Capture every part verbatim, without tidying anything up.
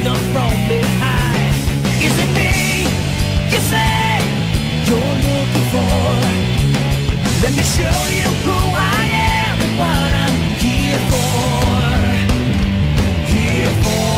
them from behind. Is it me you say you're looking for? Let me show you who I am and what I'm here for. Here for.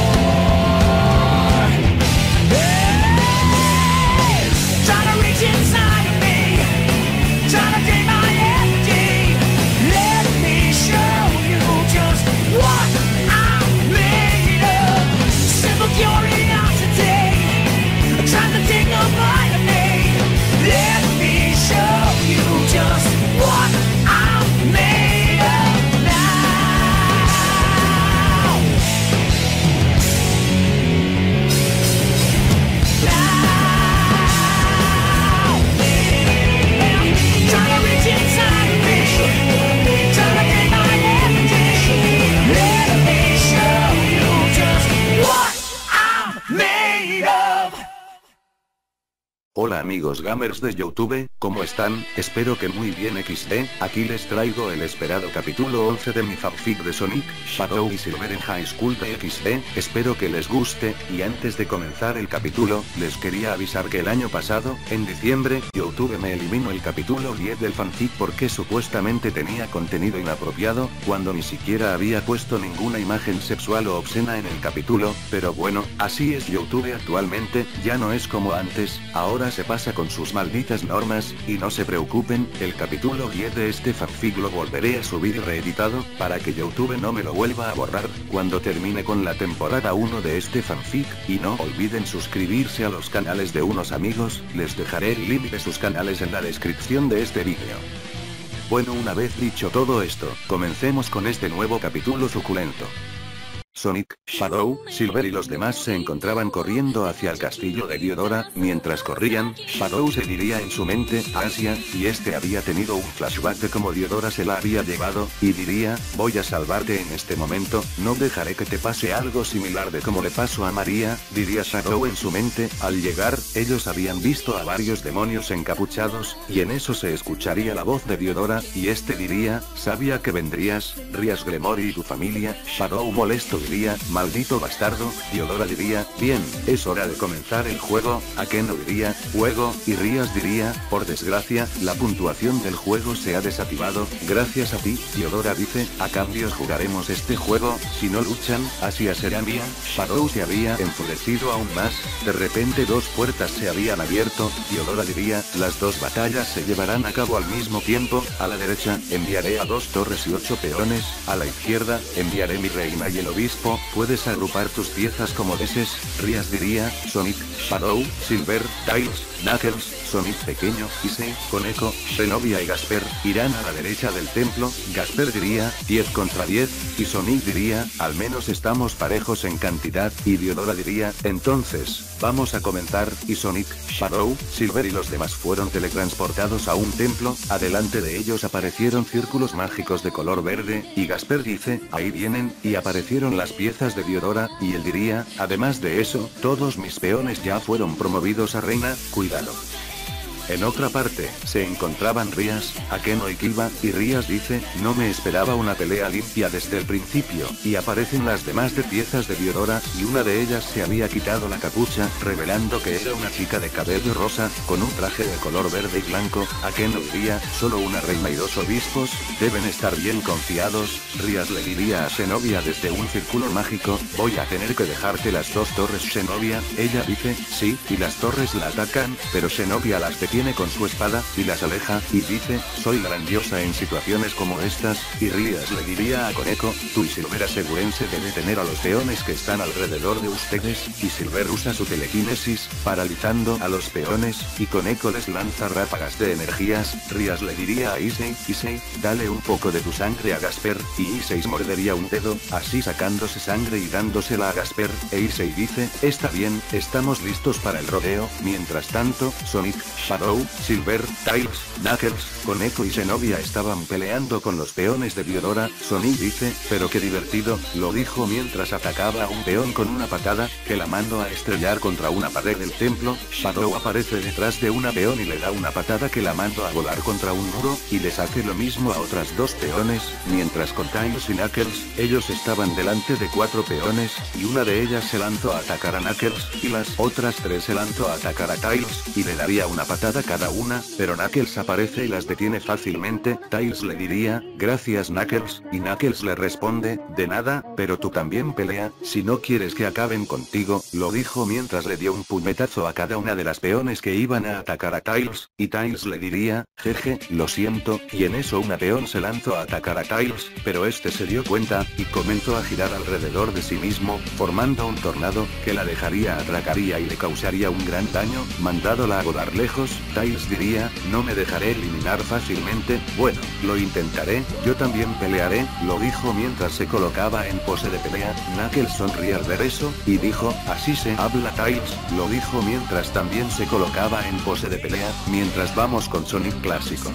Hey! Trying to reach inside of me, trying to gain my energy. Let me show you just what I'm made of. Simple curiosity, trying to take a bite of me. Let me show you just what I'm made of now. Now. Trying to reach inside of me, trying to gain my energy. Let me show you just what I'm made of. Hola amigos gamers de YouTube, ¿cómo están? Espero que muy bien equis de, aquí les traigo el esperado capítulo once de mi fanfic de Sonic, Shadow y Silver en High School de equis de, espero que les guste, y antes de comenzar el capítulo, les quería avisar que el año pasado, en diciembre, YouTube me eliminó el capítulo diez del fanfic porque supuestamente tenía contenido inapropiado, cuando ni siquiera había puesto ninguna imagen sexual o obscena en el capítulo, pero bueno, así es YouTube actualmente, ya no es como antes, ahora se pasa con sus malditas normas, y no se preocupen, el capítulo diez de este fanfic lo volveré a subir reeditado, para que YouTube no me lo vuelva a borrar, cuando termine con la temporada uno de este fanfic, y no olviden suscribirse a los canales de unos amigos, les dejaré el link de sus canales en la descripción de este vídeo. Bueno, una vez dicho todo esto, comencemos con este nuevo capítulo suculento. Sonic, Shadow, Silver y los demás se encontraban corriendo hacia el castillo de Diodora. Mientras corrían, Shadow se diría en su mente a Asia, y este había tenido un flashback de cómo Diodora se la había llevado, y diría, voy a salvarte en este momento, no dejaré que te pase algo similar de como le pasó a María, diría Shadow en su mente. Al llegar, ellos habían visto a varios demonios encapuchados, y en eso se escucharía la voz de Diodora, y este diría, sabía que vendrías, Rías Gremory y tu familia. Shadow molesto diría, maldito bastardo. Diodora diría, bien, es hora de comenzar el juego. Akeno diría, juego, y Rías diría, por desgracia, la puntuación del juego se ha desactivado, gracias a ti. Diodora dice, a cambio jugaremos este juego, si no luchan, Asia será mía. Shadow se había enfurecido aún más, de repente dos puertas se habían abierto. Diodora diría, las dos batallas se llevarán a cabo al mismo tiempo, a la derecha, enviaré a dos torres y ocho peones, a la izquierda, enviaré mi reina y el obispo. Puedes agrupar tus piezas como desees. Rías diría, Sonic, Shadow, Silver, Tails, Knuckles, Sonic pequeño, Issei, Coneco, Zenobia y Gasper, irán a la derecha del templo. Gasper diría, diez contra diez, y Sonic diría, al menos estamos parejos en cantidad, y Diodora diría, entonces, vamos a comenzar, y Sonic, Shadow, Silver y los demás fueron teletransportados a un templo. Adelante de ellos aparecieron círculos mágicos de color verde, y Gasper dice, ahí vienen, y aparecieron las piezas de Diodora, y él diría, además de eso, todos mis peones ya fueron promovidos a reina, cuidado. En otra parte, se encontraban Rías, Akeno y Kiba, y Rías dice, no me esperaba una pelea limpia desde el principio, y aparecen las demás de piezas de Diodora, y una de ellas se había quitado la capucha, revelando que era una chica de cabello rosa, con un traje de color verde y blanco. Akeno diría, solo una reina y dos obispos, deben estar bien confiados. Rías le diría a Zenobia desde un círculo mágico, voy a tener que dejarte las dos torres Zenobia. Ella dice, sí, y las torres la atacan, pero Zenobia las detiene con su espada, y las aleja, y dice, soy grandiosa en situaciones como estas. Y Rías le diría a Coneco, tú y Silver asegúrense de detener a los peones que están alrededor de ustedes, y Silver usa su telequinesis, paralizando a los peones, y Coneco les lanza ráfagas de energías. Rías le diría a Issei, Issei, dale un poco de tu sangre a Gasper, y Issei mordería un dedo, así sacándose sangre y dándosela a Gasper, e Issei dice, está bien, estamos listos para el rodeo. Mientras tanto, Sonic, Shadow Shadow, Silver, Tails, Knuckles, Koneko y Zenobia estaban peleando con los peones de Diodora. Sonic dice, pero qué divertido, lo dijo mientras atacaba a un peón con una patada, que la mandó a estrellar contra una pared del templo. Shadow aparece detrás de una peón y le da una patada que la mandó a volar contra un muro, y les hace lo mismo a otras dos peones, mientras con Tails y Knuckles, ellos estaban delante de cuatro peones, y una de ellas se lanzó a atacar a Knuckles, y las otras tres se lanzó a atacar a Tails, y le daría una patada cada una, pero Knuckles aparece y las detiene fácilmente. Tails le diría, gracias Knuckles, y Knuckles le responde, de nada, pero tú también pelea, si no quieres que acaben contigo, lo dijo mientras le dio un puñetazo a cada una de las peones que iban a atacar a Tails, y Tails le diría, jeje, lo siento, y en eso una peón se lanzó a atacar a Tails, pero este se dio cuenta, y comenzó a girar alrededor de sí mismo, formando un tornado, que la dejaría atracaría y le causaría un gran daño, mandándola a volar lejos. Tails diría, no me dejaré eliminar fácilmente, bueno, lo intentaré, yo también pelearé, lo dijo mientras se colocaba en pose de pelea. Knuckles sonrió al ver eso, y dijo, así se habla Tails, lo dijo mientras también se colocaba en pose de pelea, mientras vamos con Sonic clásico.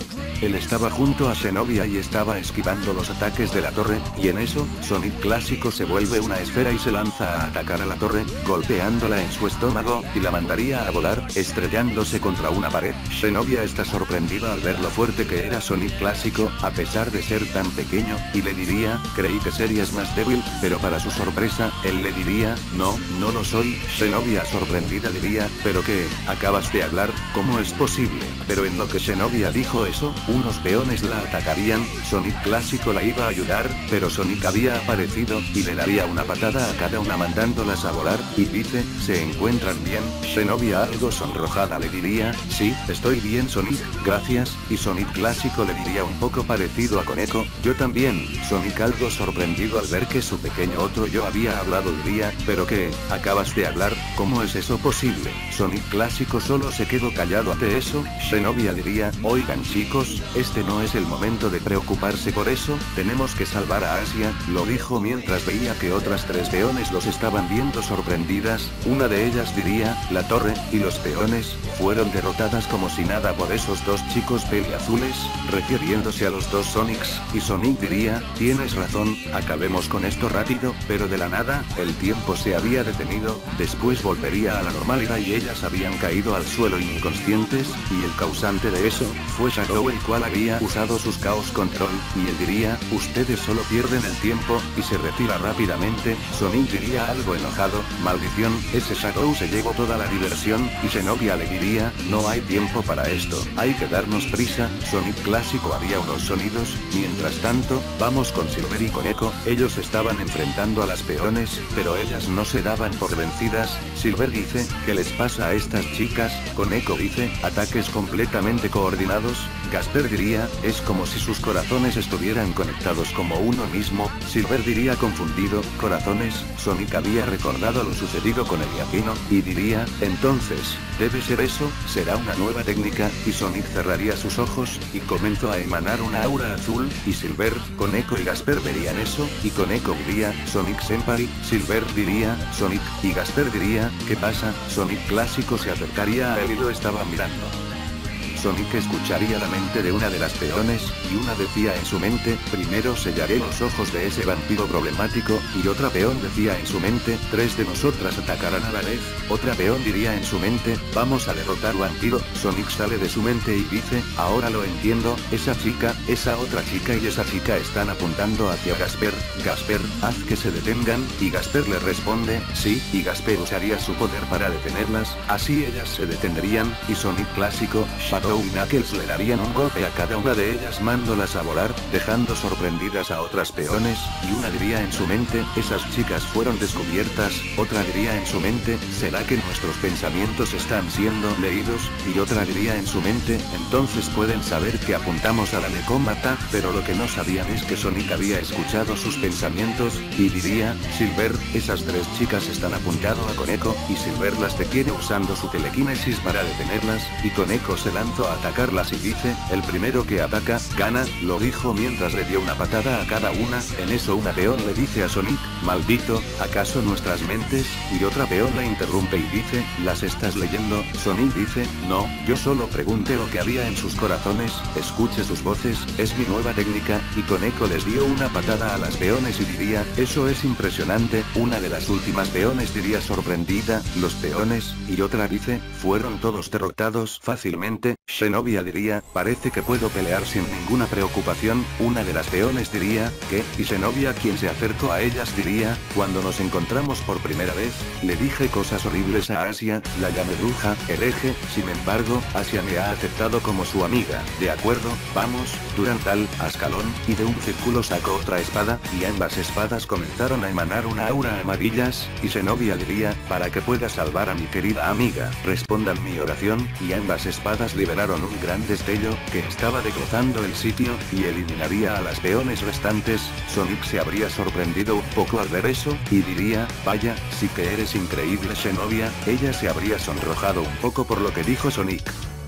Él estaba junto a Zenobia y estaba esquivando los ataques de la torre, y en eso, Sonic clásico se vuelve una esfera y se lanza a atacar a la torre, golpeándola en su estómago, y la mandaría a volar, estrellándose contra una pared. Zenobia está sorprendida al ver lo fuerte que era Sonic clásico, a pesar de ser tan pequeño, y le diría, creí que serías más débil, pero para su sorpresa, él le diría, no, no lo soy. Zenobia sorprendida diría, pero qué, acabas de hablar, ¿cómo es posible? Pero en lo que Zenobia dijo eso, unos peones la atacarían. Sonic clásico la iba a ayudar, pero Sonic había aparecido, y le daría una patada a cada una mandándolas a volar, y dice, ¿se encuentran bien? Zenobia algo sonrojada le diría, sí, estoy bien Sonic, gracias, y Sonic clásico le diría un poco parecido a Koneko, yo también. Sonic algo sorprendido al ver que su pequeño otro yo había hablado diría, pero qué, acabas de hablar, ¿cómo es eso posible? Sonic clásico solo se quedó callado ante eso. Zenobia diría, oigan chicos, este no es el momento de preocuparse por eso, tenemos que salvar a Asia, lo dijo mientras veía que otras tres peones los estaban viendo sorprendidas. Una de ellas diría, la torre, y los peones, fueron derrotadas como si nada por esos dos chicos peliazules, refiriéndose a los dos Sonics, y Sonic diría, tienes razón, acabemos con esto rápido, pero de la nada, el tiempo se había detenido, después volvería a la normalidad y ellas habían caído al suelo inconscientes, y el causante de eso, fue Shadow el cual había usado sus Chaos Control, y él diría, ustedes solo pierden el tiempo, y se retira rápidamente. Sonic diría algo enojado, maldición, ese Shadow se llevó toda la diversión, y Zenobia le diría, no hay tiempo para esto, hay que darnos prisa. Sonic clásico haría unos sonidos, mientras tanto, vamos con Silver y Koneko, ellos estaban enfrentando a las peones, pero ellas no se daban por vencidas. Silver dice, ¿qué les pasa a estas chicas? Koneko dice, ataques completamente coordinados. Gasper diría, es como si sus corazones estuvieran conectados como uno mismo. Silver diría confundido, corazones. Sonic había recordado lo sucedido con el Yakino, y diría, entonces, debe ser eso, será una nueva técnica, y Sonic cerraría sus ojos, y comenzó a emanar una aura azul, y Silver, Koneko y Gasper verían eso, y Koneko diría, Sonic Senpai, Silver diría, Sonic, y Gasper diría, ¿qué pasa? Sonic clásico se acercaría a él y lo estaba mirando. Sonic escucharía la mente de una de las peones, y una decía en su mente, primero sellaré los ojos de ese vampiro problemático, y otra peón decía en su mente, tres de nosotras atacarán a la vez. Otra peón diría en su mente, vamos a derrotar al vampiro. Sonic sale de su mente y dice, ahora lo entiendo, esa chica, esa otra chica y esa chica están apuntando hacia Gasper. Gasper, haz que se detengan, y Gasper le responde, sí, y Gasper usaría su poder para detenerlas, así ellas se detendrían, y Sonic clásico, Shadow y Knuckles le darían un golpe a cada una de ellas mandándolas a volar, dejando sorprendidas a otras peones, y una diría en su mente, esas chicas fueron descubiertas, otra diría en su mente, ¿será que nuestros pensamientos están siendo leídos? Y otra diría en su mente, entonces pueden saber que apuntamos a la Necómata, pero lo que no sabían es que Sonic había escuchado sus pensamientos, y diría, Silver, esas tres chicas están apuntando a Koneko, y Silver las detiene usando su telequinesis para detenerlas, y Koneko se lanza comenzó a atacarlas y dice, el primero que ataca, gana, lo dijo mientras le dio una patada a cada una. En eso una peón le dice a Sonic, maldito, ¿acaso nuestras mentes? Y otra peón la interrumpe y dice, ¿las estás leyendo? Sonic dice, no, yo solo pregunté lo que había en sus corazones, escuche sus voces, es mi nueva técnica, y con eco les dio una patada a las peones y diría, eso es impresionante, una de las últimas peones diría sorprendida, los peones, y otra dice, fueron todos derrotados fácilmente, Zenobia diría, parece que puedo pelear sin ninguna preocupación, una de las peones diría, ¿qué? Y Zenobia quien se acercó a ellas diría, cuando nos encontramos por primera vez, le dije cosas horribles a Asia, la llamé bruja, hereje, sin embargo, Asia me ha aceptado como su amiga, de acuerdo, vamos, Durantal, Ascalón, y de un círculo sacó otra espada, y ambas espadas comenzaron a emanar una aura amarillas, y Zenobia diría, para que pueda salvar a mi querida amiga, respondan mi oración, y ambas espadas liberaron un gran destello, que estaba destrozando el sitio, y eliminaría a las peones restantes. Sonic se habría sorprendido un poco al ver eso, y diría, vaya, sí que eres increíble Zenobia, ella se habría sonrojado un poco por lo que dijo Sonic.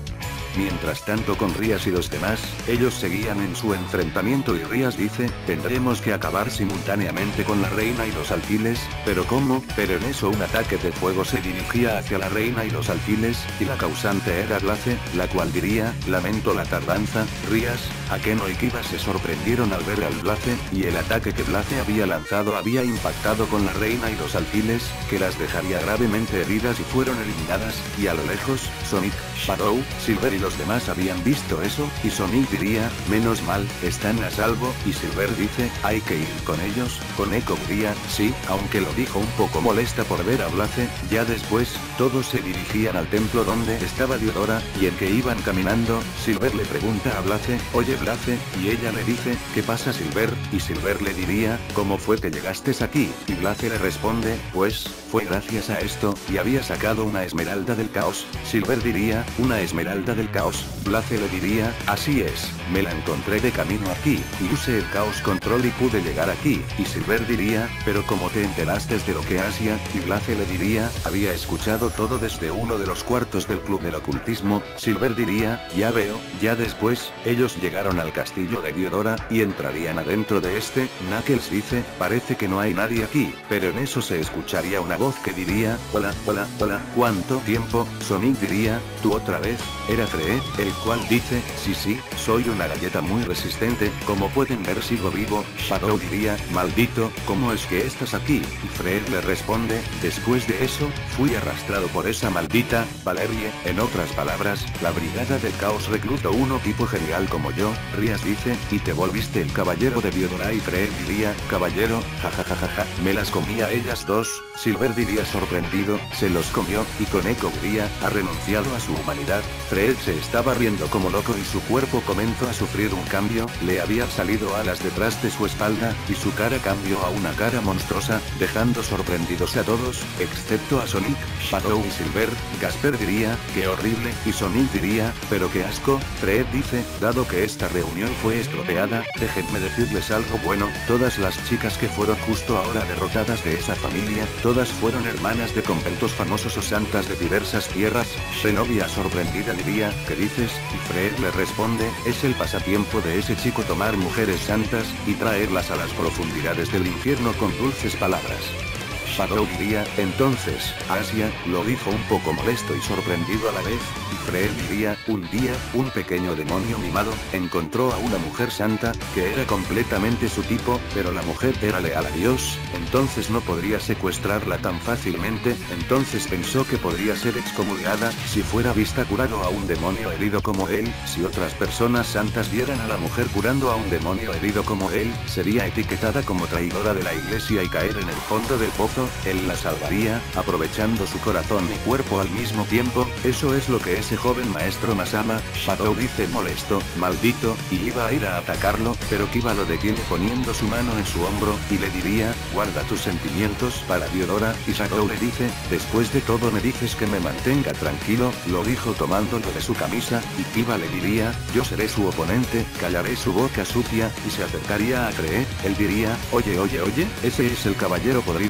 Mientras tanto con Rías y los demás, ellos seguían en su enfrentamiento y Rías dice, tendremos que acabar simultáneamente con la reina y los alfiles, pero ¿cómo? Pero en eso un ataque de fuego se dirigía hacia la reina y los alfiles, y la causante era Blaze, la cual diría, lamento la tardanza, Rías, Akeno y Kiba se sorprendieron al ver al Blaze, y el ataque que Blaze había lanzado había impactado con la reina y los alfiles, que las dejaría gravemente heridas y fueron eliminadas, y a lo lejos, Sonic, Shadow, Silver y los demás habían visto eso, y Sonic diría, menos mal, están a salvo, y Silver dice, hay que ir con ellos, con Echo diría, sí, aunque lo dijo un poco molesta por ver a Blaze, ya después, todos se dirigían al templo donde estaba Diodora, y en que iban caminando, Silver le pregunta a Blaze, oye Blaze, y ella le dice, ¿qué pasa Silver? Y Silver le diría, ¿cómo fue que llegaste aquí? Y Blaze le responde, pues, fue gracias a esto, y había sacado una esmeralda del caos. Silver diría, una esmeralda del caos. Blaze le diría, así es, me la encontré de camino aquí, y usé el caos control y pude llegar aquí, y Silver diría, pero como te enteraste de lo que Asia, y Blaze le diría, había escuchado todo desde uno de los cuartos del club del ocultismo, Silver diría, ya veo, ya después, ellos llegaron al castillo de Diodora, y entrarían adentro de este, Knuckles dice, parece que no hay nadie aquí, pero en eso se escucharía una voz que diría, hola, hola, hola, ¿cuánto tiempo? Sonic diría, tú otra vez, era Free, el cual dice, sí sí, soy una galleta muy resistente, como pueden ver sigo vivo. Shadow diría, maldito, ¿cómo es que estás aquí? Y Fred le responde, después de eso, fui arrastrado por esa maldita, Valerie, en otras palabras, la brigada del caos reclutó uno tipo genial como yo. Rías dice, y te volviste el caballero de Diodora y Fred diría, caballero, jajajajaja, me las comía ellas dos. Silver diría sorprendido, se los comió, y con Echo diría, ha renunciado a su humanidad. Fred se estaba riendo como loco y su cuerpo comenzó a sufrir un cambio, le había salido alas detrás de su espalda, y su cara cambió a una cara monstruosa, dejando sorprendidos a todos, excepto a Sonic, Shadow y Silver. Gasper diría, qué horrible, y Sonic diría, pero qué asco. Fred dice, dado que esta reunión fue estropeada, déjenme decirles algo bueno, todas las chicas que fueron justo ahora derrotadas de esa familia, todas fueron hermanas de conventos famosos o santas de diversas tierras. Zenobia sorprendida diría, ¿qué dices? Y Fred le responde, es el pasatiempo de ese chico tomar mujeres santas, y traerlas a las profundidades del infierno con dulces palabras. Shadow diría, entonces, Asia, lo dijo un poco molesto y sorprendido a la vez, y Fred diría, un día, un pequeño demonio mimado, encontró a una mujer santa, que era completamente su tipo, pero la mujer era leal a Dios, entonces no podría secuestrarla tan fácilmente, entonces pensó que podría ser excomulgada, si fuera vista curando a un demonio herido como él, si otras personas santas vieran a la mujer curando a un demonio herido como él, sería etiquetada como traidora de la iglesia y caer en el fondo del pozo. Él la salvaría, aprovechando su corazón y cuerpo al mismo tiempo. Eso es lo que ese joven maestro Masama, Shadow dice molesto, maldito, y iba a ir a atacarlo, pero Kiba lo detiene poniendo su mano en su hombro, y le diría, guarda tus sentimientos para Diodora, y Shadow le dice, después de todo me dices que me mantenga tranquilo, lo dijo tomándolo de su camisa, y Kiba le diría, yo seré su oponente, callaré su boca sucia, y se acercaría a Cree, él diría, oye oye oye, ese es el caballero podrido que me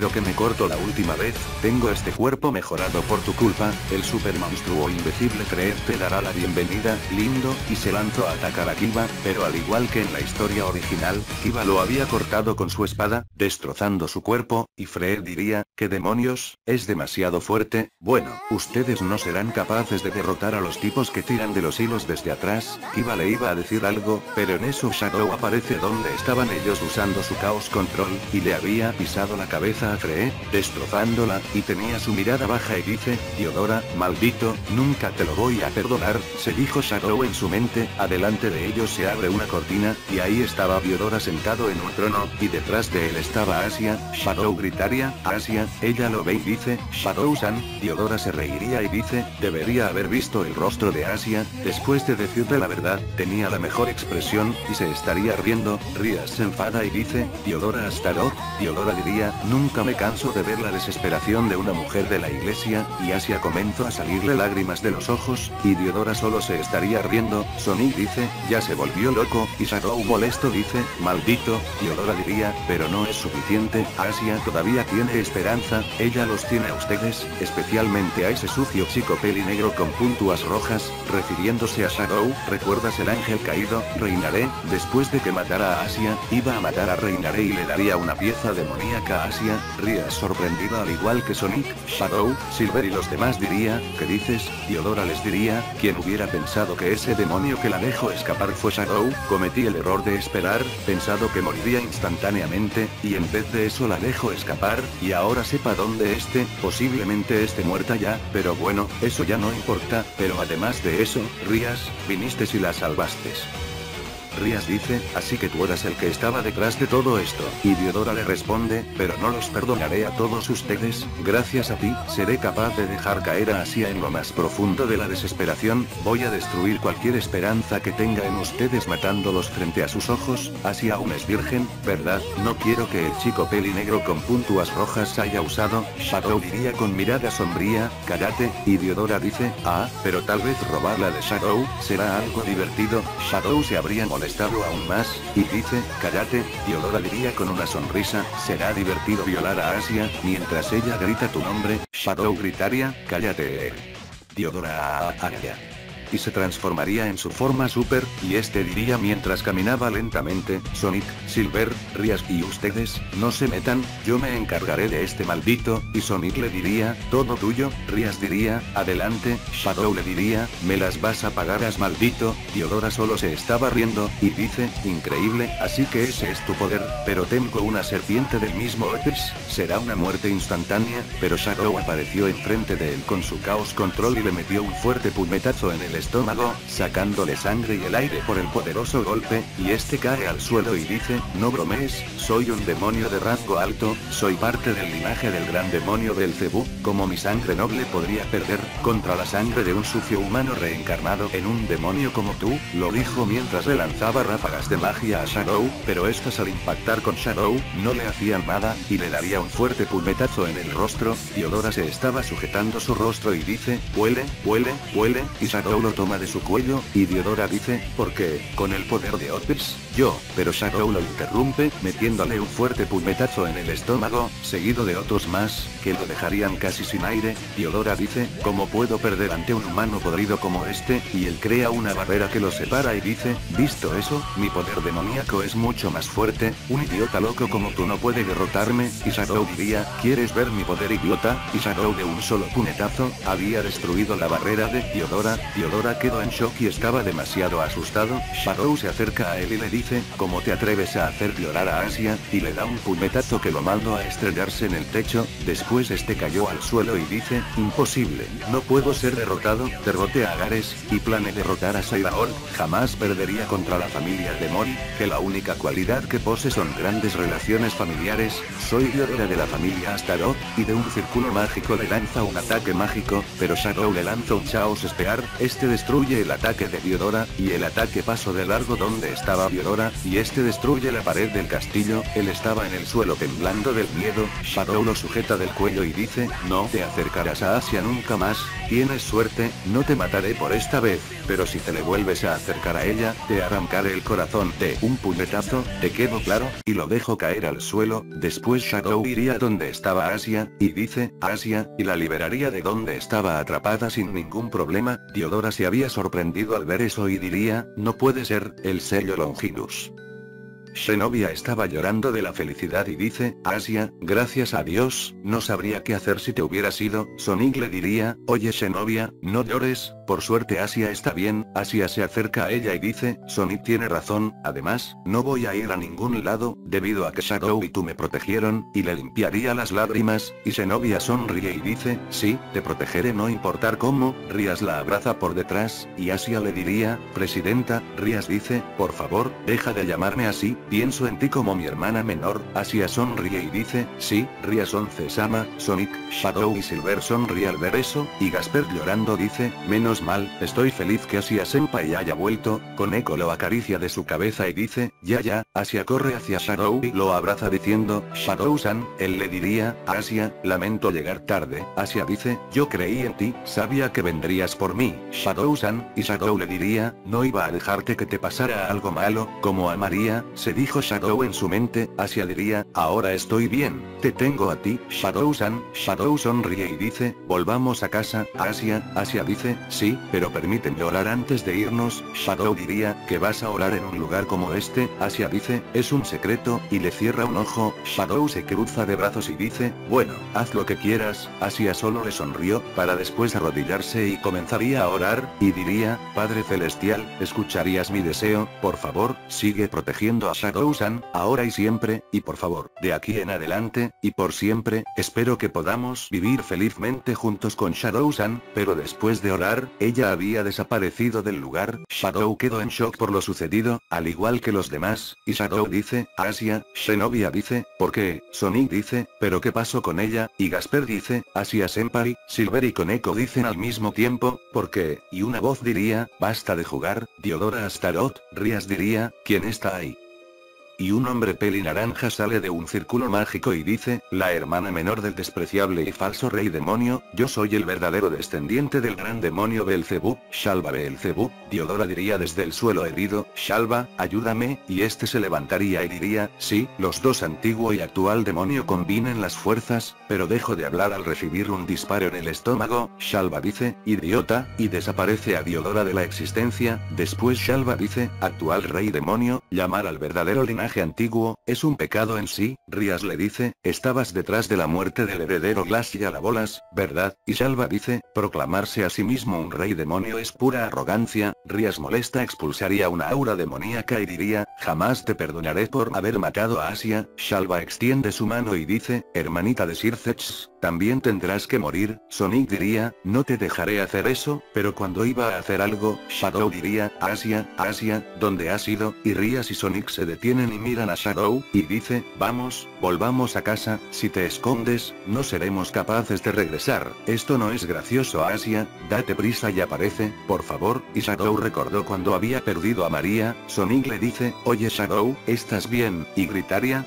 corto la última vez, tengo este cuerpo mejorado por tu culpa, el super monstruo invencible Freud te dará la bienvenida, lindo, y se lanzó a atacar a Kiba, pero al igual que en la historia original, Kiba lo había cortado con su espada, destrozando su cuerpo, y Freud diría, ¿qué demonios? Es demasiado fuerte. Bueno, ustedes no serán capaces de derrotar a los tipos que tiran de los hilos desde atrás. Kiba le iba a decir algo, pero en eso Shadow aparece donde estaban ellos usando su Chaos Control, y le había pisado la cabeza a Freud, destrozándola, y tenía su mirada baja y dice, Diodora, maldito, nunca te lo voy a perdonar, se dijo Shadow en su mente. Adelante de ellos se abre una cortina, y ahí estaba Diodora sentado en un trono, y detrás de él estaba Asia. Shadow gritaría, Asia, ella lo ve y dice, Shadow-san. Diodora se reiría y dice, debería haber visto el rostro de Asia, después de decirle la verdad, tenía la mejor expresión, y se estaría riendo. Rias se enfada y dice, Diodora Astaroth. Diodora diría, nunca me canso de ver la desesperación de una mujer de la iglesia, y Asia comenzó a salirle lágrimas de los ojos, y Diodora solo se estaría riendo. Sonic dice, ya se volvió loco, y Shadow molesto dice, maldito. Diodora diría, pero no es suficiente, Asia todavía tiene esperanza, ella los tiene a ustedes, especialmente a ese sucio chico peli negro con puntuas rojas, refiriéndose a Shadow. ¿Recuerdas el ángel caído? Reinaré, después de que matara a Asia, iba a matar a Reinaré y le daría una pieza demoníaca a Asia. Rias sorprendido al igual que Sonic. Shadow, Silver y los demás diría, ¿qué dices? Diodora les diría, ¿quién hubiera pensado que ese demonio que la dejó escapar fue Shadow? Cometí el error de esperar, pensado que moriría instantáneamente, y en vez de eso la dejo escapar, y ahora sepa dónde esté, posiblemente esté muerta ya, pero bueno, eso ya no importa, pero además de eso, Rias, viniste y la salvaste. Rias dice, así que tú eras el que estaba detrás de todo esto, y Diodora le responde, pero no los perdonaré a todos ustedes, gracias a ti, seré capaz de dejar caer a Asia en lo más profundo de la desesperación, voy a destruir cualquier esperanza que tenga en ustedes matándolos frente a sus ojos. Asia aún es virgen, ¿verdad? No quiero que el chico peli negro con puntuas rojas haya usado. Shadow diría con mirada sombría, cállate, y Diodora dice, ah, pero tal vez robarla de Shadow, será algo divertido. Shadow se habría molestado molestado aún más, y dice, cállate. Diodora diría con una sonrisa, será divertido violar a Asia, mientras ella grita tu nombre. Shadow gritaría, cállate. Diodora, Asia. Y se transformaría en su forma super, y este diría mientras caminaba lentamente, Sonic, Silver, Rias y ustedes, no se metan, yo me encargaré de este maldito, y Sonic le diría, todo tuyo. Rias diría, adelante. Shadow le diría, me las vas a pagar, as maldito. Diodora solo se estaba riendo, y dice, increíble, así que ese es tu poder, pero tengo una serpiente del mismo Otis, será una muerte instantánea, pero Shadow apareció enfrente de él con su Chaos Control y le metió un fuerte puñetazo en el estómago, sacándole sangre y el aire por el poderoso golpe, y este cae al suelo y dice, no bromees, soy un demonio de rango alto, soy parte del linaje del gran demonio Belcebú, como mi sangre noble podría perder contra la sangre de un sucio humano reencarnado en un demonio como tú, lo dijo mientras le lanzaba ráfagas de magia a Shadow, pero estas al impactar con Shadow, no le hacían nada, y le daría un fuerte puñetazo en el rostro. Diodora se estaba sujetando su rostro y dice, huele, huele, huele, y Shadow lo toma de su cuello, y Diodora dice, ¿por qué? Con el poder de Otis, yo, pero Shadow lo interrumpe, metiéndole un fuerte puñetazo en el estómago, seguido de otros más, que lo dejarían casi sin aire. Diodora dice, ¿cómo puedo perder ante un humano podrido como este? Y él crea una barrera que lo separa y dice, ¿visto eso? Mi poder demoníaco es mucho más fuerte, un idiota loco como tú no puede derrotarme, y Shadow diría, ¿quieres ver mi poder, idiota? Y Shadow de un solo puñetazo, había destruido la barrera de Diodora. Diodora quedó en shock y estaba demasiado asustado. Shadow se acerca a él y le dice, ¿cómo te atreves a hacer llorar a Asia? Y le da un puñetazo que lo mandó a estrellarse en el techo. Después este cayó al suelo y dice, imposible, no puedo ser derrotado. Derroté a Gares, y planeé derrotar a Sairaor, jamás perdería contra la familia de Mori, que la única cualidad que posee son grandes relaciones familiares. Soy Diodora de la familia Astaroth, y de un círculo mágico le lanza un ataque mágico, pero Shadow le lanza un Chaos Spear, este destruye el ataque de Diodora, y el ataque pasó de largo donde estaba Diodora. Diodora, y este destruye la pared del castillo. Él estaba en el suelo temblando del miedo. Shadow lo sujeta del cuello y dice, no te acercarás a Asia nunca más, tienes suerte, no te mataré por esta vez, pero si te le vuelves a acercar a ella, te arrancaré el corazón de un puñetazo, ¿te quedó claro? Y lo dejo caer al suelo. Después Shadow iría donde estaba Asia, y dice, Asia, y la liberaría de donde estaba atrapada sin ningún problema. Diodora se había sorprendido al ver eso y diría, no puede ser, el sello Longinus. Zenobia estaba llorando de la felicidad y dice, Asia, gracias a Dios, no sabría qué hacer si te hubieras ido. Sonic le diría, oye Zenobia, no llores, por suerte Asia está bien. Asia se acerca a ella y dice, Sonic tiene razón, además, no voy a ir a ningún lado, debido a que Shadow y tú me protegieron, y le limpiaría las lágrimas. Y Zenobia sonríe y dice, sí, te protegeré no importar cómo. Rias la abraza por detrás, y Asia le diría, Presidenta. Rias dice, por favor, deja de llamarme así, pienso en ti como mi hermana menor. Asia sonríe y dice, sí, Rias once-sama. Sonic, Shadow y Silver sonríe al ver eso, y Gasper llorando dice, menos mal, estoy feliz que Asia Senpai haya vuelto. Koneko lo acaricia de su cabeza y dice, ya ya. Asia corre hacia Shadow y lo abraza diciendo, Shadow-san. Él le diría, Asia, lamento llegar tarde. Asia dice, yo creí en ti, sabía que vendrías por mí, Shadow-san. Y Shadow le diría, no iba a dejarte que te pasara algo malo, como a María, se dijo Shadow en su mente. Asia diría, ahora estoy bien, te tengo a ti, Shadow-san. Shadow sonríe y dice, volvamos a casa. Asia, Asia dice, sí, pero permíteme orar antes de irnos. Shadow diría, que vas a orar en un lugar como este. Asia dice, es un secreto, y le cierra un ojo. Shadow se cruza de brazos y dice, bueno, haz lo que quieras. Asia solo le sonrió, para después arrodillarse y comenzaría a orar, y diría, Padre Celestial, ¿escucharías mi deseo? Por favor, sigue protegiendo a Shadow-san, ahora y siempre, y por favor, de aquí en adelante, y por siempre, espero que podamos vivir felizmente juntos con Shadow-san. Pero después de orar, ella había desaparecido del lugar. Shadow quedó en shock por lo sucedido, al igual que los demás, y Shadow dice, Asia. Zenobia dice, ¿por qué? Sonic dice, ¿pero qué pasó con ella? Y Gasper dice, Asia Senpai. Silver y Koneko dicen al mismo tiempo, ¿por qué? Y una voz diría, basta de jugar. Diodora Astaroth. Rias diría, ¿quién está ahí? Y un hombre peli naranja sale de un círculo mágico y dice, la hermana menor del despreciable y falso rey demonio, yo soy el verdadero descendiente del gran demonio Beelzebub, Shalva Beelzebub. Diodora diría desde el suelo herido, Shalva, ayúdame, y este se levantaría y diría, sí, los dos antiguo y actual demonio combinen las fuerzas, pero dejo de hablar al recibir un disparo en el estómago. Shalva dice, idiota, y desaparece a Diodora de la existencia. Después Shalva dice, actual rey demonio, llamar al verdadero linaje antiguo, es un pecado en sí. Rias le dice, estabas detrás de la muerte del heredero Glass y Alabolas, ¿verdad? Y Shalva dice, proclamarse a sí mismo un rey demonio es pura arrogancia. Rias molesta expulsaría una aura demoníaca y diría, jamás te perdonaré por haber matado a Asia. Shalva extiende su mano y dice, hermanita de Sir Zetch, también tendrás que morir. Sonic diría, no te dejaré hacer eso, pero cuando iba a hacer algo, Shadow diría, Asia, Asia, ¿dónde has ido? Y Rias y Sonic se detienen y miran a Shadow, y dice, vamos, volvamos a casa, si te escondes, no seremos capaces de regresar. Esto no es gracioso Asia, date prisa y aparece, por favor. Y Shadow recordó cuando había perdido a María. Sonic le dice, oye Shadow, ¿estás bien? Y gritaría,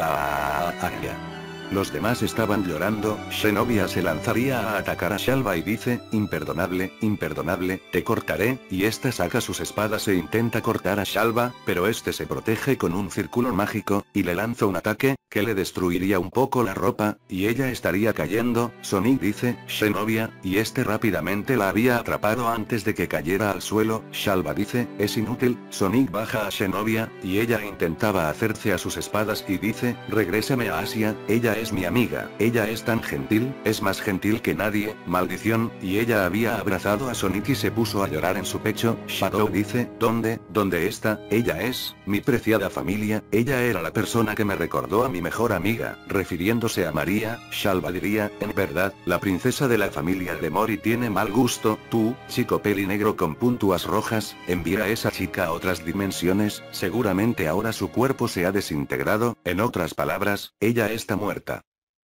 Asia, Asia. Los demás estaban llorando. Zenobia se lanzaría a atacar a Shalva y dice, imperdonable, imperdonable, te cortaré, y esta saca sus espadas e intenta cortar a Shalva, pero este se protege con un círculo mágico, y le lanza un ataque, que le destruiría un poco la ropa, y ella estaría cayendo. Sonic dice, Zenobia, y este rápidamente la había atrapado antes de que cayera al suelo. Shalva dice, es inútil. Sonic baja a Zenobia, y ella intentaba hacerse a sus espadas y dice, regrésame a Asia, ella es mi amiga, ella es tan gentil, es más gentil que nadie, maldición. Y ella había abrazado a Sonic y se puso a llorar en su pecho. Shadow dice, ¿dónde, dónde está? Ella es, mi preciada familia, ella era la persona que me recordó a mi mejor amiga, refiriéndose a María. Shalva diría, en verdad, la princesa de la familia de Mori tiene mal gusto. Tú, chico peli negro con puntuas rojas, envía a esa chica a otras dimensiones, seguramente ahora su cuerpo se ha desintegrado, en otras palabras, ella está muerta.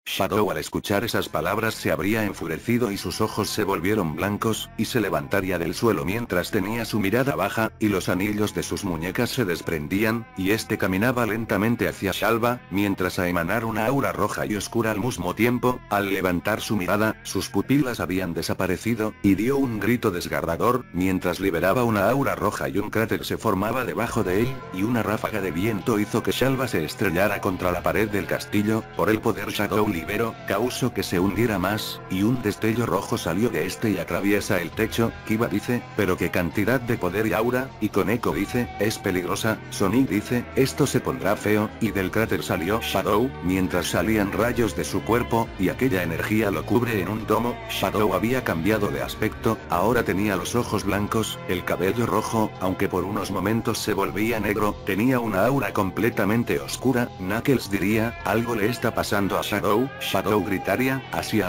Shadow al escuchar esas palabras se habría enfurecido y sus ojos se volvieron blancos, y se levantaría del suelo mientras tenía su mirada baja, y los anillos de sus muñecas se desprendían, y este caminaba lentamente hacia Shalva, mientras a emanar una aura roja y oscura al mismo tiempo. Al levantar su mirada, sus pupilas habían desaparecido, y dio un grito desgarrador, mientras liberaba una aura roja y un cráter se formaba debajo de él, y una ráfaga de viento hizo que Shalva se estrellara contra la pared del castillo. Por el poder Shadow liberó, causó que se hundiera más, y un destello rojo salió de este y atraviesa el techo. Kiba dice, pero qué cantidad de poder y aura, y Koneko dice, es peligrosa. Sonic dice, esto se pondrá feo, y del cráter salió Shadow, mientras salían rayos de su cuerpo, y aquella energía lo cubre en un domo. Shadow había cambiado de aspecto, ahora tenía los ojos blancos, el cabello rojo, aunque por unos momentos se volvía negro, tenía una aura completamente oscura. Knuckles diría, algo le está pasando a Shadow. Shadow gritaría, hacia...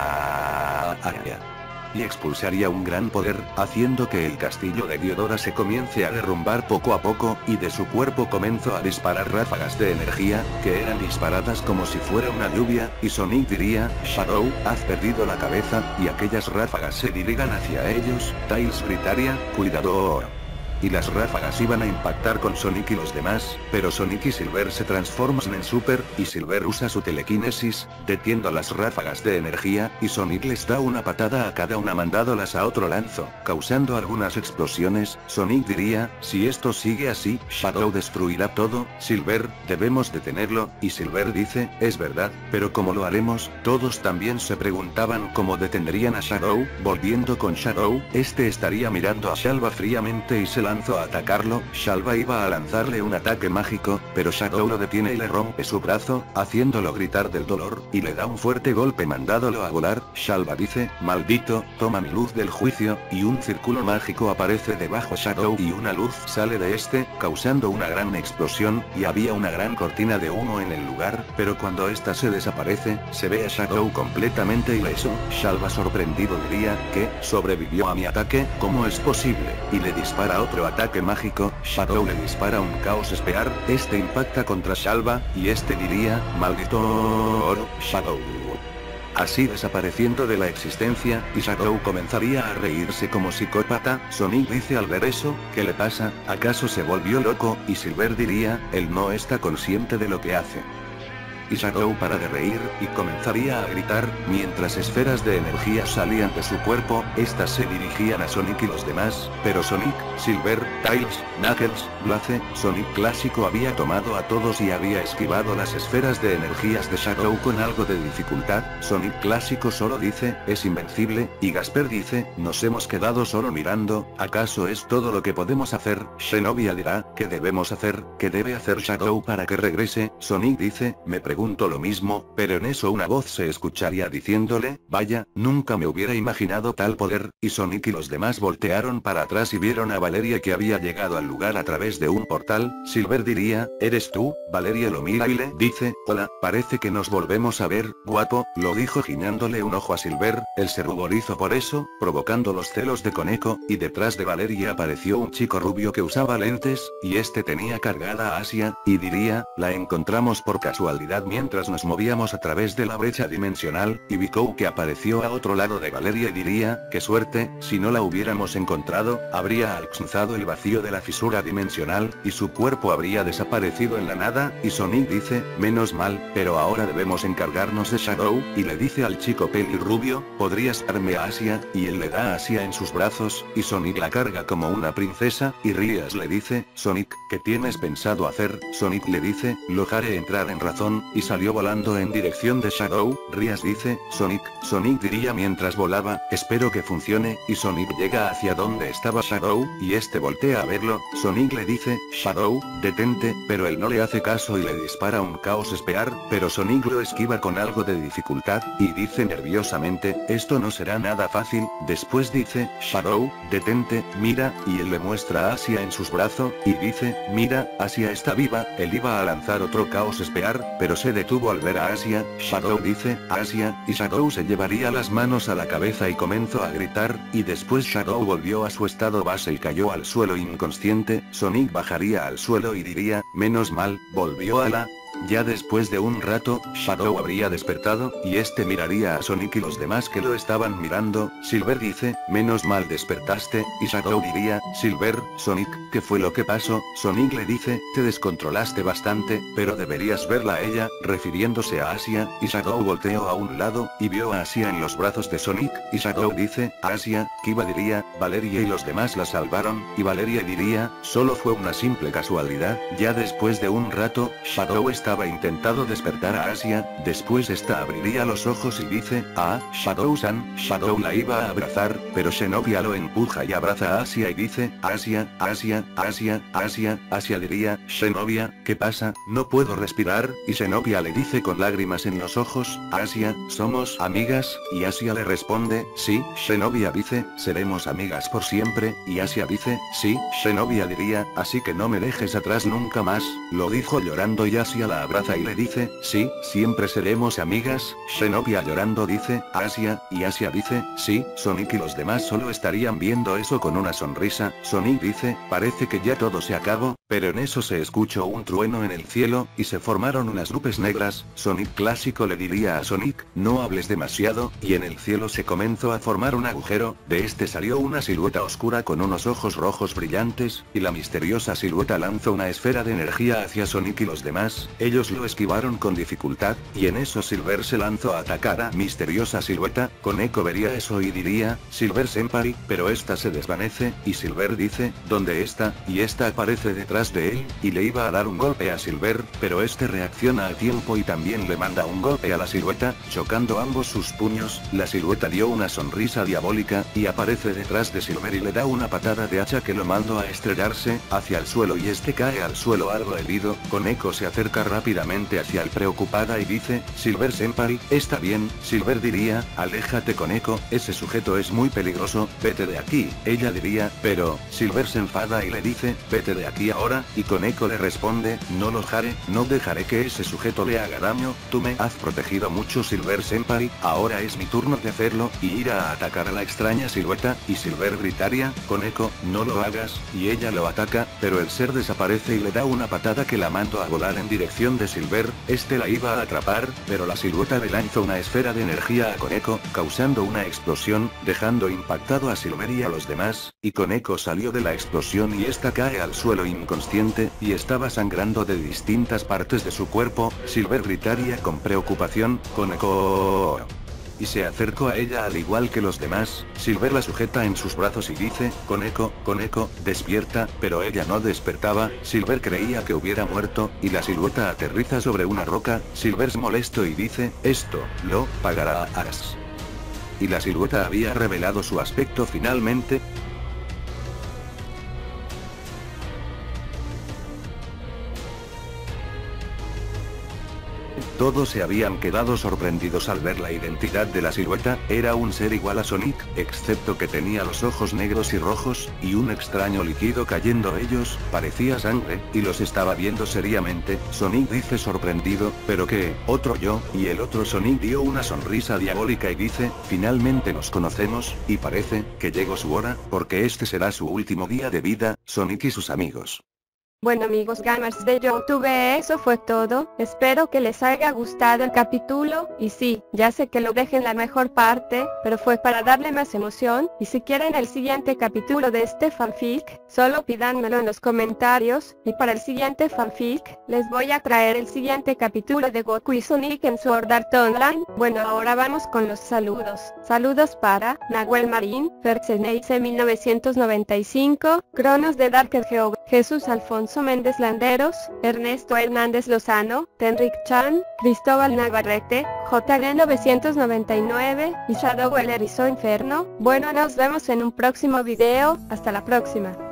y expulsaría un gran poder, haciendo que el castillo de Diodora se comience a derrumbar poco a poco, y de su cuerpo comenzó a disparar ráfagas de energía, que eran disparadas como si fuera una lluvia, y Sonic diría, Shadow, has perdido la cabeza, y aquellas ráfagas se dirigan hacia ellos. Tails gritaría, cuidado. Y las ráfagas iban a impactar con Sonic y los demás, pero Sonic y Silver se transforman en Super, y Silver usa su telequinesis, detiendo las ráfagas de energía, y Sonic les da una patada a cada una mandándolas a otro lanzo, causando algunas explosiones. Sonic diría, si esto sigue así, Shadow destruirá todo. Silver, debemos detenerlo, y Silver dice, es verdad, pero ¿cómo lo haremos? Todos también se preguntaban cómo detendrían a Shadow. Volviendo con Shadow, este estaría mirando a Shalva fríamente y se lanzó a atacarlo. Shalva iba a lanzarle un ataque mágico, pero Shadow lo detiene y le rompe su brazo, haciéndolo gritar del dolor, y le da un fuerte golpe mandándolo a volar. Shalva dice, maldito, toma mi luz del juicio, y un círculo mágico aparece debajo Shadow y una luz sale de este, causando una gran explosión, y había una gran cortina de humo en el lugar, pero cuando esta se desaparece, se ve a Shadow completamente ileso. Shalva sorprendido diría, ¿qué? ¿Sobrevivió a mi ataque? ¿Cómo es posible? Y le dispara otro ataque mágico. Shadow le dispara un caos espear, este impacta contra Shalva, y este diría, maldito oro, Shadow. Así desapareciendo de la existencia, y Shadow comenzaría a reírse como psicópata. Sonic dice al ver eso, ¿qué le pasa? ¿Acaso se volvió loco? Y Silver diría, él no está consciente de lo que hace. Y Shadow para de reír, y comenzaría a gritar, mientras esferas de energía salían de su cuerpo. Estas se dirigían a Sonic y los demás, pero Sonic, Silver, Tails, Knuckles, Blaze, Sonic clásico había tomado a todos y había esquivado las esferas de energías de Shadow con algo de dificultad. Sonic clásico solo dice, es invencible, y Gasper dice, nos hemos quedado solo mirando, ¿acaso es todo lo que podemos hacer? Xenovia dirá, ¿qué debemos hacer? ¿Qué debe hacer Shadow para que regrese? Sonic dice, me pregunto Pregunto lo mismo, pero en eso una voz se escucharía diciéndole, vaya, nunca me hubiera imaginado tal poder, y Sonic y los demás voltearon para atrás y vieron a Valeria que había llegado al lugar a través de un portal. Silver diría, ¿eres tú? Valeria lo mira y le dice, hola, parece que nos volvemos a ver, guapo, lo dijo guiñándole un ojo a Silver. Él se ruborizó por eso, provocando los celos de Koneko, y detrás de Valeria apareció un chico rubio que usaba lentes, y este tenía cargada a Asia, y diría, la encontramos por casualidad mientras nos movíamos a través de la brecha dimensional, y Vikou que apareció a otro lado de Valeria y diría, qué suerte, si no la hubiéramos encontrado, habría alcanzado el vacío de la fisura dimensional, y su cuerpo habría desaparecido en la nada. Y Sonic dice, menos mal, pero ahora debemos encargarnos de Shadow, y le dice al chico pelirrubio, podrías darme a Asia, y él le da a Asia en sus brazos, y Sonic la carga como una princesa, y Rias le dice, Sonic, ¿qué tienes pensado hacer? Sonic le dice, lo haré entrar en razón, y salió volando en dirección de Shadow. Rias dice, Sonic, Sonic diría mientras volaba, espero que funcione, y Sonic llega hacia donde estaba Shadow, y este voltea a verlo. Sonic le dice, Shadow, detente, pero él no le hace caso y le dispara un caos espear, pero Sonic lo esquiva con algo de dificultad, y dice nerviosamente, esto no será nada fácil. Después dice, Shadow, detente, mira, y él le muestra a Asia en sus brazos, y dice, mira, Asia está viva. Él iba a lanzar otro caos espear, pero se detuvo al ver a Asia. Shadow dice, Asia, y Shadow se llevaría las manos a la cabeza y comenzó a gritar, y después Shadow volvió a su estado base y cayó al suelo inconsciente. Sonic bajaría al suelo y diría, menos mal, volvió a la Ya después de un rato, Shadow habría despertado, y este miraría a Sonic y los demás que lo estaban mirando. Silver dice, menos mal despertaste, y Shadow diría, Silver, Sonic, ¿qué fue lo que pasó? Sonic le dice, te descontrolaste bastante, pero deberías verla a ella, refiriéndose a Asia, y Shadow volteó a un lado, y vio a Asia en los brazos de Sonic, y Shadow dice, Asia, Kiba diría, Valeria y los demás la salvaron, y Valeria diría, solo fue una simple casualidad. Ya después de un rato, Shadow estaba intentando despertar a Asia, después esta abriría los ojos y dice, ah, Shadow-san, Shadow la iba a abrazar, pero Zenobia lo empuja y abraza a Asia y dice, Asia, Asia, Asia, Asia, Asia diría, Zenobia, ¿qué pasa? No puedo respirar, y Zenobia le dice con lágrimas en los ojos, Asia, somos amigas, y Asia le responde, sí, Zenobia dice, seremos amigas por siempre, y Asia dice, sí, Zenobia diría, así que no me dejes atrás nunca más, lo dijo llorando y Asia la abraza y le dice, sí, siempre seremos amigas, Zenobia llorando dice, Asia, y Asia dice, sí, Sonic y los demás solo estarían viendo eso con una sonrisa. Sonic dice, parece que ya todo se acabó, pero en eso se escuchó un trueno en el cielo, y se formaron unas nubes negras. Sonic clásico le diría a Sonic, no hables demasiado, y en el cielo se comenzó a formar un agujero, de este salió una silueta oscura con unos ojos rojos brillantes, y la misteriosa silueta lanzó una esfera de energía hacia Sonic y los demás. Ellos lo esquivaron con dificultad, y en eso Silver se lanzó a atacar a misteriosa silueta. Koneko vería eso y diría, Silver Senpai, pero esta se desvanece, y Silver dice, ¿dónde está? Y esta aparece detrás de él, y le iba a dar un golpe a Silver, pero este reacciona a tiempo y también le manda un golpe a la silueta, chocando ambos sus puños. La silueta dio una sonrisa diabólica, y aparece detrás de Silver y le da una patada de hacha que lo mandó a estrellarse hacia el suelo y este cae al suelo algo herido. Koneko se acerca rápidamente hacia él preocupada y dice, Silver Senpai, ¿está bien? Silver diría, aléjate Koneko, ese sujeto es muy peligroso, vete de aquí. Ella diría, pero, Silver se enfada y le dice, vete de aquí ahora, y Koneko le responde, no lo haré, no dejaré que ese sujeto le haga daño, tú me has protegido mucho Silver Senpai, ahora es mi turno de hacerlo, y ir a atacar a la extraña silueta, y Silver gritaría, Koneko, no lo hagas, y ella lo ataca, pero el ser desaparece y le da una patada que la mandó a volar en dirección de Silver. Este la iba a atrapar, pero la silueta le lanzó una esfera de energía a Koneko, causando una explosión, dejando impactado a Silver y a los demás, y Koneko salió de la explosión y esta cae al suelo inconsciente, y estaba sangrando de distintas partes de su cuerpo. Silver gritaría con preocupación, Koneko. Y se acercó a ella al igual que los demás. Silver la sujeta en sus brazos y dice, Koneko, Koneko, despierta, pero ella no despertaba. Silver creía que hubiera muerto, y la silueta aterriza sobre una roca. Silver es molesto y dice, esto, lo, pagarás. Y la silueta había revelado su aspecto finalmente. Todos se habían quedado sorprendidos al ver la identidad de la silueta. Era un ser igual a Sonic, excepto que tenía los ojos negros y rojos, y un extraño líquido cayendo a ellos, parecía sangre, y los estaba viendo seriamente. Sonic dice sorprendido, ¿pero qué? ¿Otro yo? Y el otro Sonic dio una sonrisa diabólica y dice, finalmente nos conocemos, y parece que llegó su hora, porque este será su último día de vida. Sonic y sus amigos. Bueno amigos gamers de YouTube, eso fue todo. Espero que les haya gustado el capítulo, y sí, ya sé que lo dejé en la mejor parte, pero fue para darle más emoción. Y si quieren el siguiente capítulo de este fanfic, solo pídanmelo en los comentarios, y para el siguiente fanfic, les voy a traer el siguiente capítulo de Goku y Sonic en Sword Art Online. Bueno, ahora vamos con los saludos. Saludos para Nahuel Marín, Ferxeneice mil novecientos noventa y cinco, Cronos de Darker Geo, Jesús Alfonso Méndez Landeros, Ernesto Hernández Lozano, Tenric Chan, Cristóbal Navarrete, J D novecientos noventa y nueve, y Shadow el Erizo Inferno. Bueno, nos vemos en un próximo video, hasta la próxima.